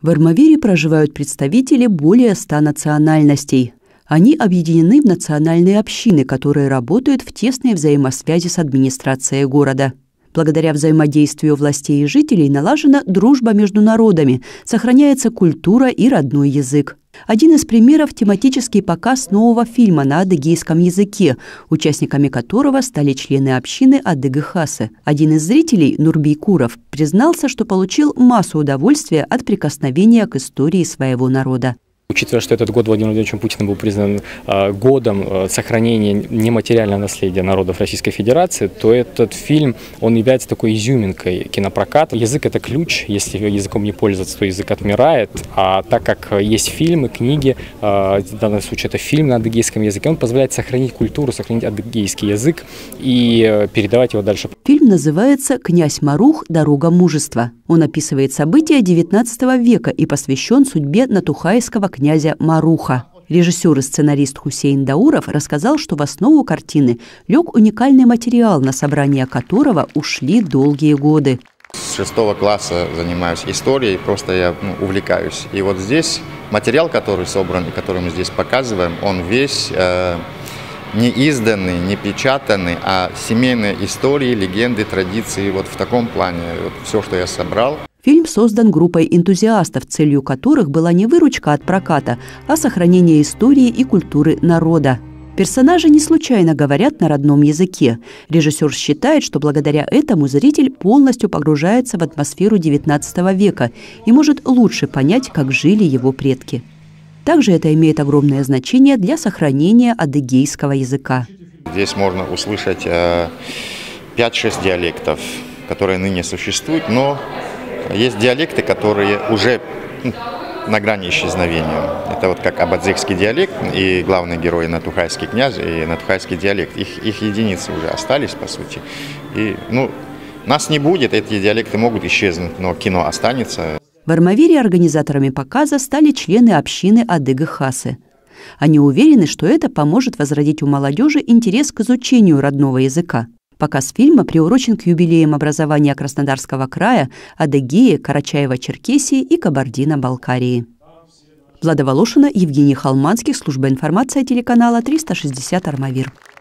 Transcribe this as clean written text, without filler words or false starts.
В Армавире проживают представители более 100 национальностей. Они объединены в национальные общины, которые работают в тесной взаимосвязи с администрацией города. Благодаря взаимодействию властей и жителей налажена дружба между народами, сохраняется культура и родной язык. Один из примеров – тематический показ нового фильма на адыгейском языке, участниками которого стали члены общины Адыгы-Хасы. Один из зрителей, Нурбий Куров, признался, что получил массу удовольствия от прикосновения к истории своего народа. Учитывая, что этот год Владимиром Владимировичем Путиным был признан годом сохранения нематериального наследия народов Российской Федерации, то этот фильм, он является такой изюминкой кинопроката. Язык – это ключ. Если языком не пользоваться, то язык отмирает. А так как есть фильмы, книги, в данном случае это фильм на адыгейском языке, он позволяет сохранить культуру, сохранить адыгейский язык и передавать его дальше. Фильм называется «Князь Марух. Дорога мужества». Он описывает события XIX века и посвящен судьбе натухайского князя Маруха. Режиссер и сценарист Хусейн Дауров рассказал, что в основу картины лег уникальный материал, на собрание которого ушли долгие годы. С 6 класса занимаюсь историей, просто я увлекаюсь. И вот здесь материал, который собран и который мы здесь показываем, он весь не изданный, не печатанный, а семейные истории, легенды, традиции. Вот в таком плане вот все, что я собрал. Фильм создан группой энтузиастов, целью которых была не выручка от проката, а сохранение истории и культуры народа. Персонажи не случайно говорят на родном языке. Режиссер считает, что благодаря этому зритель полностью погружается в атмосферу XIX века и может лучше понять, как жили его предки. Также это имеет огромное значение для сохранения адыгейского языка. Здесь можно услышать 5-6 диалектов, которые ныне существуют, но есть диалекты, которые уже на грани исчезновения. Это вот как абадзыкский диалект и главный герой натухайский князь и натухайский диалект. Их единицы уже остались, по сути. И, нас не будет, эти диалекты могут исчезнуть, но кино останется. В Армавире организаторами показа стали члены общины Адыгы-Хасы. Они уверены, что это поможет возродить у молодежи интерес к изучению родного языка. Показ фильма приурочен к юбилеям образования Краснодарского края, Адыгеи, Карачаево-Черкесии и Кабардино-Балкарии. Влада Волошина, Евгений Холманский, служба информации телеканала 360 Армавир.